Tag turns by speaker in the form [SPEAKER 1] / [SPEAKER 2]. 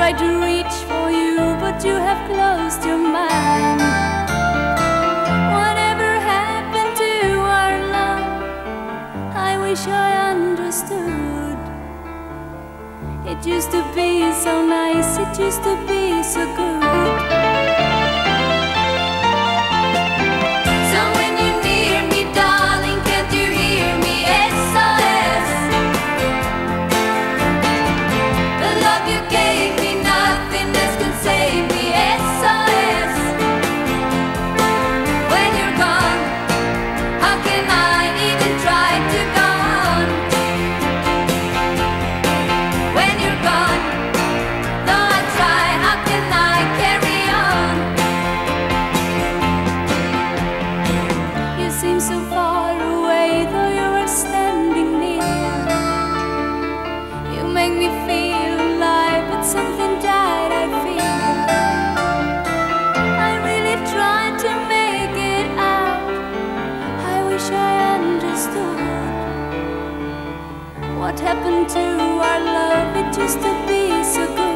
[SPEAKER 1] tried to reach for you, but you have closed your mind. Whatever happened to our love? I wish I understood. It used to be so nice, it used to be so good. So when you're near me, darling, can't you hear me? SOS. The love you gave me, nothing else can save me. SOS. When you're gone, how can I even try to go on? When you're gone, though I try, how can I carry on? You seem so far away, though you are standing near. You make me feel alive, but something died, I feel. I really tried to make it out. I wish I understood. What happened to our love? It used to be so good.